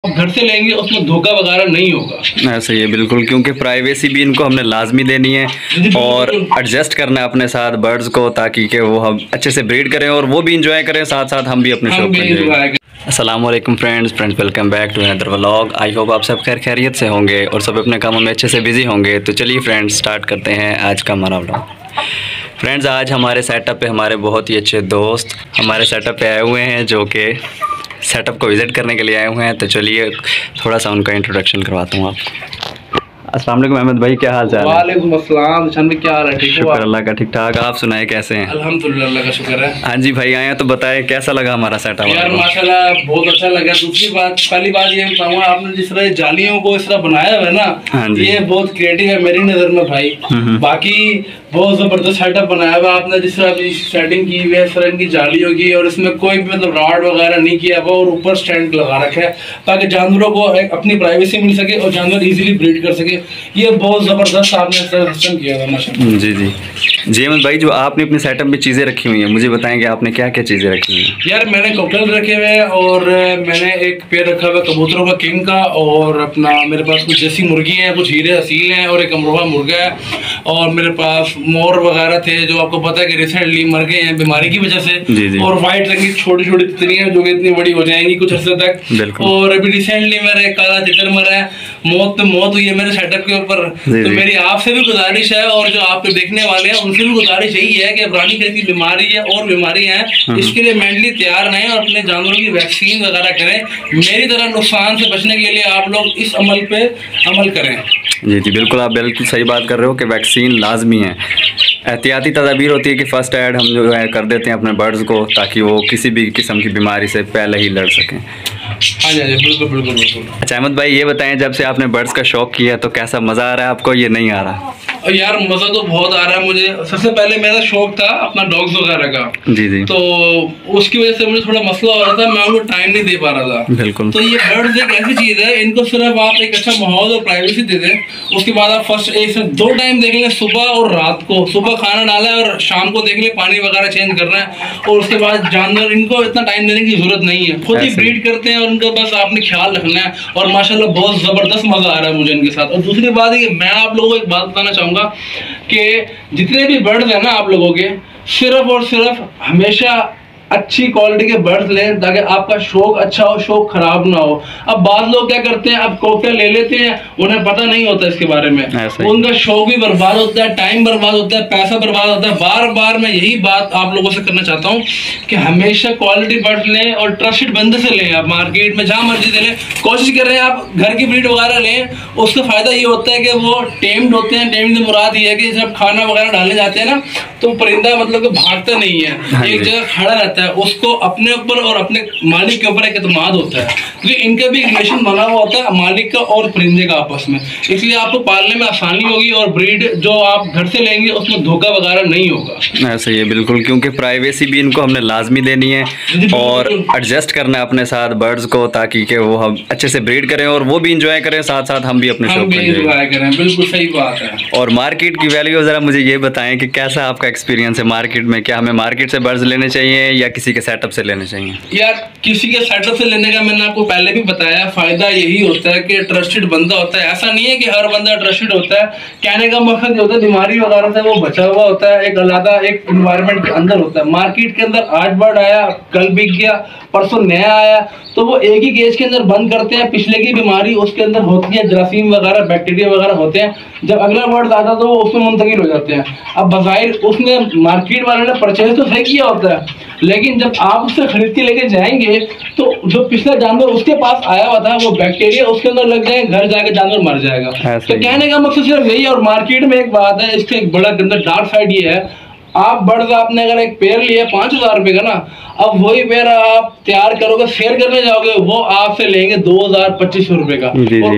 घर से लेंगे उसमें धोखा वगैरह नहीं होगा। ऐसा ही है बिल्कुल, क्योंकि प्राइवेसी भी इनको हमने लाजमी देनी है और एडजस्ट करना है अपने साथ बर्ड्स को, ताकि कि वो हम अच्छे से ब्रीड करें और वो भी इंजॉय करें, साथ साथ हम भी अपने शौक पर। अस्सलाम वालेकुम friends, welcome back to another vlog. I hope आप सब खैरियत से होंगे और सब अपने कामों में अच्छे से बिजी होंगे। तो चलिए फ्रेंड्स, स्टार्ट करते हैं आज का हमारा व्लॉग। फ्रेंड्स, आज हमारे सेटअप पे हमारे बहुत ही अच्छे दोस्त हमारे सेटअप पे आए हुए हैं, जो कि सेटअप को विज़िट करने के लिए आए हुए हैं। तो चलिए थोड़ा सा उनका इंट्रोडक्शन करवाता हूँ आपको। अस्सलाम वालेकुम अहमद भाई, क्या हाल चाल है? वालेकुम अस्सलाम निशान भाई, क्या हाल है? ठीक हो? शुक्र अल्लाह का, ठीक ठाक। आप सुनाए कैसे हैं? अल्हम्दुलिल्लाह, अल्लाह का शुक्र है। हाँ जी भाई आए हैं, तो बताएं कैसा लगा हमारा सेटअप? यार माशाल्लाह बहुत अच्छा लगा। दूसरी बात, पहली बात ये बताऊंगा, आपने जिस तरह जालियों को इस तरह बनाया हुआ है ना, हाँ जी, ये बहुत क्रिएटिव है मेरी नज़र में भाई। बाकी बहुत ज़बरदस्त सेटअप बनाया हुआ आपने, जिस तरह सेटिंग की हुई है इस तरह इनकी जालियों की, और इसमें कोई भी मतलब रॉड वगैरह नहीं किया हुआ और ऊपर स्टैंड लगा रखा है ताकि जानवरों को अपनी प्राइवेसी मिल सके और जानवर इजीली ब्रीड कर सके। ये बहुत ज़बरदस्त आपने सिस्टम किया हुआ माशाल्लाह। जी जी जी अहमद भाई, जो आपने अपने सेटअप में चीज़ें रखी हुई हैं, मुझे बताएंगे आपने क्या क्या चीज़ें रखी हुई हैं? यार मैंने कॉकटेल रखे हुए हैं और मैंने एक पेड़ रखा हुआ है कबूतरों का, किंग का, और अपना मेरे पास कुछ देसी मुर्गी हैं, कुछ हीरे असील हैं और एक अमरोहा मुर्गा है, और मेरे पास मोर वगैरह थे जो आपको पता है कि रिसेंटली मर गए हैं बीमारी की वजह से। जी जी। और व्हाइट रंग की छोटी छोटी तितलियां जो कि इतनी बड़ी हो जाएंगी कुछ अर्से तक। और अभी रिसेंटली मेरा एक काला तितर मरा है, मौत पे मौत हुई है मेरे सेटअप के ऊपर। तो मेरी आपसे भी गुजारिश है और जो आपको देखने वाले हैं उनसे भी गुजारिश यही है कि रानी खेत की बीमारी है और बीमारी है, इसके लिए मेंटली तैयार रहें और अपने जानवरों की वैक्सीन वगैरह करें। मेरी तरह नुकसान से बचने के लिए आप लोग इस अमल पे अमल करें। जी जी बिल्कुल, आप बिल्कुल सही बात कर रहे हो कि वैक्सीन लाजमी है। एहतियाती तदाबीर होती है कि फ़र्स्ट एड हम जो है कर देते हैं अपने बर्ड्स को, ताकि वो किसी भी किस्म की बीमारी से पहले ही लड़ सकें। हाँ जी बिल्कुल बिल्कुल बिल्कुल। अच्छा अहमद भाई, ये बताएं, जब से आपने बर्ड्स का शौक़ किया तो कैसा मज़ा आ रहा है आपको, ये नहीं आ रहा? यार मज़ा तो बहुत आ रहा है मुझे। सबसे पहले मेरा शौक था अपना डॉग्स वगैरह का। जी जी। तो उसकी वजह से मुझे थोड़ा मसला हो रहा था, मैं उनको टाइम नहीं दे पा रहा था। बिल्कुल। तो ये बर्ड्स एक ऐसी चीज़ है, इनको सिर्फ आप एक अच्छा माहौल और प्राइवेसी दे दें, उसके बाद आप फर्स्ट एक से 2 टाइम देख लें, सुबह और रात को। सुबह खाना डाला है और शाम को देख लें पानी वगैरह चेंज करना है, और उसके बाद जानवर इनको इतना टाइम देने की जरूरत नहीं है, खुद ही ब्रीड करते हैं और उनका बस आपने ख्याल रखना है। और माशाल्लाह बहुत ज़बरदस्त मज़ा आ रहा है मुझे इनके साथ। और दूसरी बात है कि मैं आप लोगों को एक बात बताना चाहूँगा कि जितने भी बर्ड्स हैं ना आप लोगों के, सिर्फ और सिर्फ हमेशा अच्छी क्वालिटी के बर्ड्स लें ताकि आपका शौक अच्छा हो, शौक खराब ना हो। अब बात लोग क्या करते हैं, अब कॉकटेल ले लेते हैं, उन्हें पता नहीं होता इसके बारे में, उनका शौक भी बर्बाद होता है, टाइम बर्बाद होता है, पैसा बर्बाद होता है। बार बार मैं यही बात आप लोगों से करना चाहता हूँ कि हमेशा क्वालिटी बर्ड्स लें और ट्रस्टेड बंदे से लें। आप मार्केट में जहाँ मर्जी से लें, कोशिश कर रहे हैं आप घर की ब्रीड वगैरह लें। उसका फ़ायदा ये होता है कि वो टेम्ड होते हैं। टेम्ड से मुराद ये है कि जब खाना वगैरह डालने जाते हैं ना, तो परिंदा मतलब कि भागता नहीं है, एक जगह खड़ा रहता है, उसको अपने ऊपर और अपने मालिक के ऊपर एक एतमाद होता है, क्योंकि इनका भी रिलेशन बना हुआ होता है मालिक का और परिंदे का आपस में। इसलिए आपको पालने में आसानी होगी और ब्रीड जो आप घर से लेंगे उसमें धोखा वगैरह नहीं होगा। ऐसा ही है बिल्कुल, क्योंकि प्राइवेसी भी इनको हमने लाजमी देनी है और एडजस्ट करना है अपने साथ बर्ड्स को, ताकि कि वो हम अच्छे से ब्रीड करें और वो भी इंजॉय करें, साथ साथ हम भी अपने शौक पर इंजॉय करें। बिल्कुल सही बात है। और मार्केट की वैल्यू ज़रा मुझे ये बताएं कि कैसा आपका एक्सपीरियंस है मार्केट में? क्या हमें मार्केट से बर्ड्स लेने चाहिए या किसी के सेटअप से लेने चाहिए? यार किसी के सेटअप से लेने का मैंने आपको पहले भी बताया, फायदा यही होता है कि ट्रस्टेड बंदा होता है। ऐसा नहीं है कि हर बंदा ट्रस्टेड होता है। कहने का मकसद ये होता है बीमारी वगैरह से वो बचा हुआ होता है, एक अलग एक एनवायरनमेंट के अंदर होता है। मार्केट के अंदर आज बर्ड आया, कल बिक गया, परसों नया आया, तो वो एक ही केज के अंदर बंद करते हैं। पिछले की बीमारी उसके अंदर होती है, जरासीम वगैरह बैक्टीरिया वगैरह होते हैं। जब अगला बर्ड आता तो वो उसमें मुंतकिल हो जाते हैं। अब बज़ाहिर उसने मार्केट वाले ने परचेज तो सही किया होता है, लेकिन जब आप उससे खरीद के लेके जाएंगे तो जो पिछला जानवर उसके पास आया हुआ था वो बैक्टीरिया उसके अंदर लग जाए, घर जाके जानवर मर जाएगा। तो कहने का मकसद सिर्फ यही है। और मार्केट में एक बात है, इसके एक बड़ा गंदा डार्क साइड ये है, आप बर्ड्स आपने अगर एक पेयर लिया 5000 रुपए का ना, अब वही पेयर आप तैयार करोगे, शेयर करने जाओगे, वो आपसे लेंगे 2000-2500 रुपए का।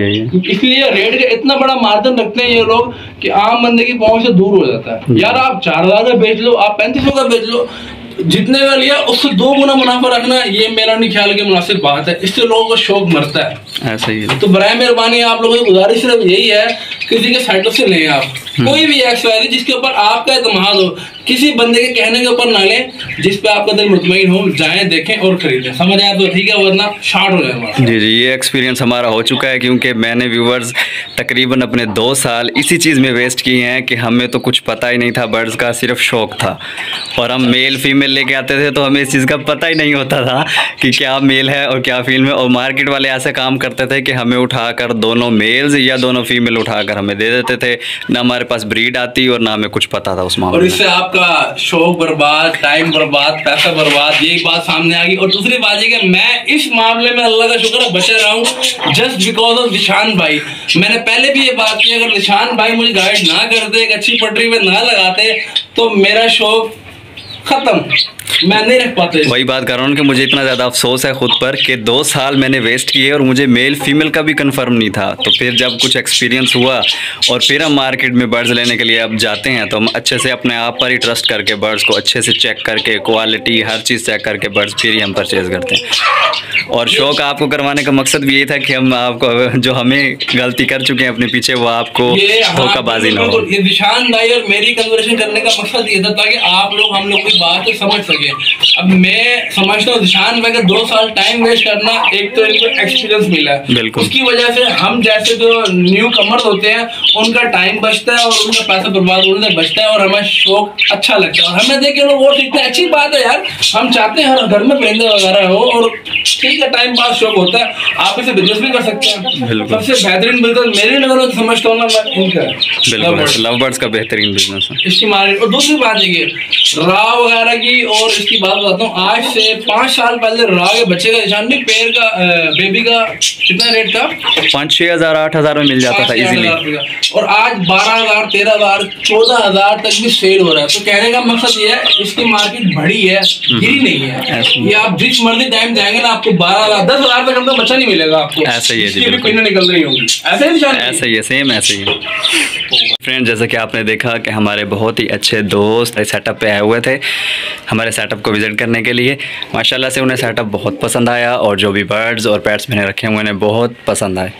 इसलिए रेट का इतना बड़ा मार्जिन रखते हैं ये लोग कि आम बंदे की पहुंच से दूर हो जाता है। यार आप 4000 का बेच लो, आप 3500 का बेच लो, जितने का लिया उससे 2 गुना मुनाफा रखना, ये मेरा नहीं ख्याल की मुनासिब बात है। इससे लोगों को शौक मरता है। ऐसा ही है। तो बराए मेहरबानी आप लोगों की गुजारिश सिर्फ यही है, किसी के साइड से लें आप, कोई भी एक्स वाई जिसके ऊपर आपका एतमाद हो। किसी बंदे के कहने के ऊपर ना लें, जिस पे आपका दिल मुतमईन हो, जाएं देखें और खरीदें। समझ आया तो ठीक है, वरना शॉर्ट हो जाएगा। जी जी, ये एक्सपीरियंस हमारा हो चुका है, क्योंकि मैंने व्यूवर्स तकरीबन अपने 2 साल इसी चीज़ में वेस्ट किए हैं कि हमें तो कुछ पता ही नहीं था बर्ड्स का, सिर्फ शौक़ था। और हम मेल फीमेल लेके आते थे तो हमें इस चीज़ का पता ही नहीं होता था कि क्या मेल है और क्या फीमेल है। और मार्केट वाले ऐसे काम करते थे कि हमें उठाकर दोनों मेल्स या दोनों फीमेल उठाकर हमें दे देते थे, ना हमारे पास ब्रीड आती और ना हमें कुछ पता था उस मामले में। और इससे आपका शौक बर्बाद, टाइम बर्बाद, पैसा बर्बाद, ये एक बात सामने आ गई। और दूसरी बात ये कि मैं इस मामले में अल्लाह का शुक्र है बचा रहा हूँ जस्ट बिकॉज ऑफ निशान भाई। मैंने पहले भी ये बात की, अगर निशान भाई मुझे गाइड ना करते, एक अच्छी पटरी में ना लगाते, तो मेरा शौक खत्म, मैं नहीं रख पाते। वही बात कर रहा हूँ कि मुझे इतना ज़्यादा अफसोस है खुद पर कि 2 साल मैंने वेस्ट किए और मुझे मेल फीमेल का भी कंफर्म नहीं था। तो फिर जब कुछ एक्सपीरियंस हुआ और फिर हम मार्केट में बर्ड्स लेने के लिए अब जाते हैं, तो हम अच्छे से अपने आप पर ही ट्रस्ट करके बर्ड्स को अच्छे से चेक करके, क्वालिटी हर चीज़ चेक करके बर्ड्स फिर ही हम परचेज़ करते हैं। और शौक़ आपको करवाने का मकसद भी यही था कि हम आपको, जो हमें गलती कर चुके हैं अपने पीछे, वो आपको धोखाबाजी ना हो। ये निशान भाई और मेरी कन्वर्सेशन करने का मकसद ये था ताकि आप लोग हम लोग की बात को समझ सके। अब मैं समझता हूँ निशान भाई का 2 साल टाइम वेस्ट करना, एक तो इनको एक्सपीरियंस मिला है, उसकी वजह से हम जैसे जो न्यू कमर्स होते हैं उनका टाइम बचता है और उनका पैसा बर्बाद होने से बचता है और हमें शौक अच्छा लगता है। और हमें देख के लोग और सीखते हैं, अच्छी बात है यार, हम चाहते हैं हर घर में परिंदे वगैरह हो और ठीक है, टाइम पास शौक होता है, आप इसे बिजनेस भी कर सकते हैं। सबसे बेहतरीन बिजनेस मेरी नजर में समझता हूँ ना मैं इनका लव बर्ड्स का बेहतरीन बिजनेस है इसकी मार्केट। और दूसरी बात ये रा वगैरह की, और इसकी बात बताता हूँ, आज से 5 साल पहले रा के बच्चे का निशान नहीं, पेड़ का बेबी का कितना रेट था? 5-6 हज़ार 8 हज़ार में मिल जाता था इजीली, और आज 12,000 13,000 14,000 तक भी सेल हो रहा है। तो कहने का मकसद ये है इसकी मार्केट बढ़ी है, गिरी नहीं है। ये आप जिस मर्जी टाइम जाएंगे ना, आपको 12,000 10,000 तक तो बच्चा नहीं मिलेगा आपको। ऐसे ही है जी, निकल रही होगी ऐसे ही है, सेम ऐसे ही है। फ्रेंड, जैसा कि आपने देखा कि हमारे बहुत ही अच्छे दोस्त सेटअप पे आए हुए थे हमारे सेटअप को विज़िट करने के लिए। माशाल्लाह से उन्हें सेटअप बहुत पसंद आया और जो भी बर्ड्स और पेट्स मैंने रखे हुए उन्हें बहुत पसंद आए,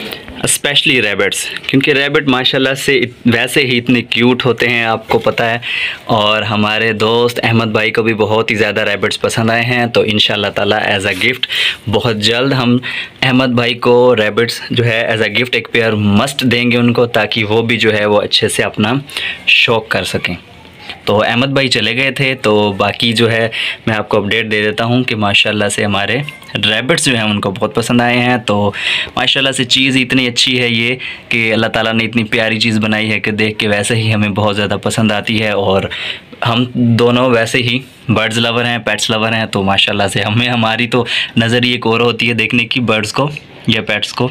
स्पेशली रैबिट्स, क्योंकि रैबिट माशाल्लाह से वैसे ही इतने क्यूट होते हैं, आपको पता है। और हमारे दोस्त अहमद भाई को भी बहुत ही ज़्यादा रैबिट्स पसंद आए हैं। तो इंशाल्लाह ताला एज़ अ गिफ्ट बहुत जल्द हम अहमद भाई को रैबिट्स जो है एज़ अ गिफ्ट एक पेयर मस्ट देंगे उनको, ताकि वो भी जो है वो अच्छे से अपना शौक़ कर सकें। तो अहमद भाई चले गए थे, तो बाकी जो है मैं आपको अपडेट दे देता हूँ कि माशाल्लाह से हमारे रैबिट्स जो हैं उनको बहुत पसंद आए हैं। तो माशाल्लाह से चीज़ इतनी अच्छी है ये कि अल्लाह ताला ने इतनी प्यारी चीज़ बनाई है कि देख के वैसे ही हमें बहुत ज़्यादा पसंद आती है। और हम दोनों वैसे ही बर्ड्स लवर हैं, पेट्स लवर हैं, तो माशाल्लाह से हमें हमारी तो नज़र ही एक और होती है देखने की बर्ड्स को या पेट्स को।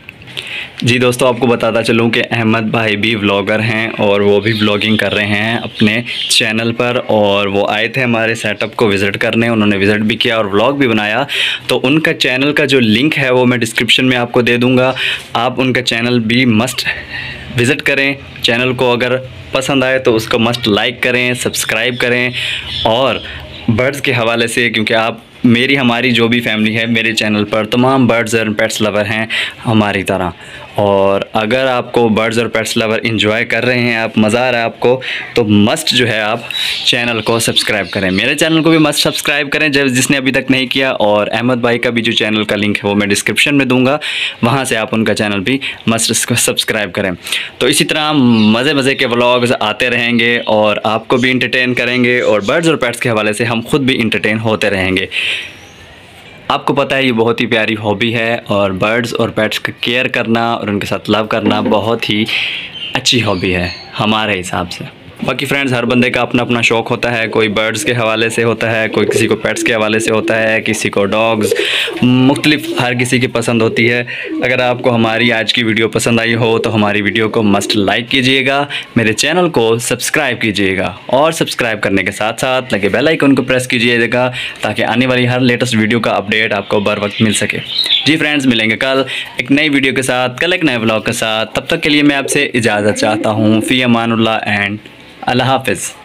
जी दोस्तों, आपको बताता चलूँ कि अहमद भाई भी व्लॉगर हैं और वो भी व्लॉगिंग कर रहे हैं अपने चैनल पर, और वो आए थे हमारे सेटअप को विज़िट करने। उन्होंने विज़िट भी किया और व्लॉग भी बनाया। तो उनका चैनल का जो लिंक है वो मैं डिस्क्रिप्शन में आपको दे दूँगा, आप उनका चैनल भी मस्ट विज़िट करें। चैनल को अगर पसंद आए तो उसको मस्ट लाइक करें, सब्सक्राइब करें। और बर्ड्स के हवाले से, क्योंकि आप हमारी जो भी फैमिली है, मेरे चैनल पर तमाम बर्ड्स और पेट्स लवर हैं हमारी तरह। और अगर आपको बर्ड्स और पेट्स लवर एंजॉय कर रहे हैं आप, मज़ा आ रहा है आपको, तो मस्ट जो है आप चैनल को सब्सक्राइब करें। मेरे चैनल को भी मस्ट सब्सक्राइब करें जिसने अभी तक नहीं किया। और अहमद भाई का भी जो चैनल का लिंक है वो मैं डिस्क्रिप्शन में दूंगा, वहाँ से आप उनका चैनल भी मस्ट सब्सक्राइब करें। तो इसी तरह मज़े के व्लॉग्स आते रहेंगे और आपको भी इंटरटेन करेंगे, और बर्ड्स और पेट्स के हवाले से हम खुद भी इंटरटेन होते रहेंगे। आपको पता है ये बहुत ही प्यारी हॉबी है, और बर्ड्स और पेट्स का केयर करना और उनके साथ लव करना बहुत ही अच्छी हॉबी है हमारे हिसाब से। बाकी फ्रेंड्स, हर बंदे का अपना अपना शौक़ होता है, कोई बर्ड्स के हवाले से होता है, कोई किसी को पेट्स के हवाले से होता है, किसी को डॉग्स, मुख्तलिफ हर किसी की पसंद होती है। अगर आपको हमारी आज की वीडियो पसंद आई हो तो हमारी वीडियो को मस्ट लाइक कीजिएगा, मेरे चैनल को सब्सक्राइब कीजिएगा, और सब्सक्राइब करने के साथ साथ लगे बेल आइकन को प्रेस कीजिएगा ताकि आने वाली हर लेटेस्ट वीडियो का अपडेट आपको बर वक्त मिल सके। जी फ्रेंड्स, मिलेंगे कल एक नई वीडियो के साथ, कल एक नए व्लॉग के साथ। तब तक के लिए मैं आपसे इजाज़त चाहता हूँ। फ़ी अमानुल्लाह एंड अल्लाह हाफ़िज़।